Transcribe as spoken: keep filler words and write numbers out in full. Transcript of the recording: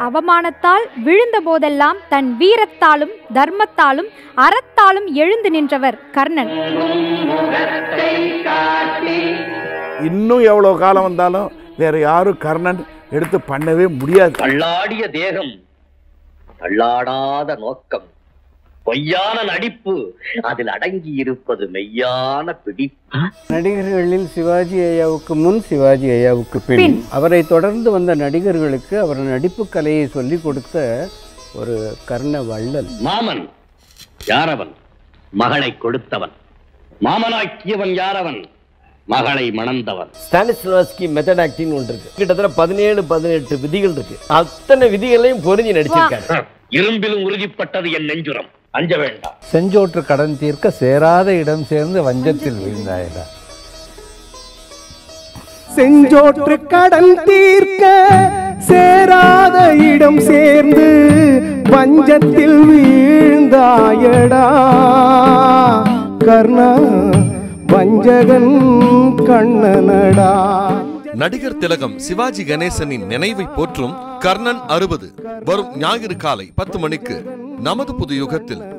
அவமானத்தால் விழுந்த போதெல்லாம் தன் வீரத்தாலும் தர்மத்தாலும் அறத்தாலும் எழுந்து நின்றவர் கர்ணன். இன்னும் எவ்வளவு காலம் வந்தாலும் வேற யாரும் கர்ணன் எடுத்து பண்ணவே முடியாது. தள்ளாடிய தேகம், தள்ளாடாத நோக்கம், பொய்யான நடிப்பு, அதில் அடங்கி இருப்பது மெய்யான பிடிப்பு. நடிகர்களில் சிவாஜி ஐயாவுக்கு முன், சிவாஜி ஐயாவுக்கு பின், அவரை தொடர்ந்து வந்த நடிகர்களுக்கு அவர் நடிப்பு கலையை சொல்லிக் கொடுத்த ஒரு கர்ண வள்ளல். மாமன் யாரவன்? மகளை கொடுத்தவன். மாமனாக்கியவன் யாரவன்? மகளை மணந்தவன். ஸ்டானிஸ்லாவ்ஸ்கி மெத்தட் ஆக்டிங் ஒன்று இருக்கு. கிட்டத்தட்ட பதினேழு பதினெட்டு விதிகள் இருக்கு. அத்தனை விதிகளையும் பொருந்தி நடிச்சிருக்காரு. இரும்பிலும் உறுதிப்பட்டது என் நெஞ்சுரம், அஞ்ச வேண்டாம். செஞ்சோற்று கடன் தீர்க்க சேராத இடம் சேர்ந்து வஞ்சத்தில் வீழ்ந்தாயிடா. செஞ்சோற்று கடன் தீர்க்க சேராத இடம் சேர்ந்து வஞ்சத்தில் வீழ்ந்தாயடா கர்ணா, வஞ்சகன் கண்ணனடா. நடிகர் திலகம் சிவாஜி கணேசனின் நினைவை போற்றும் கர்ணன் அறுபது வரும் ஞாயிறு காலை பத்து மணிக்கு நமது புது யுகத்தில்.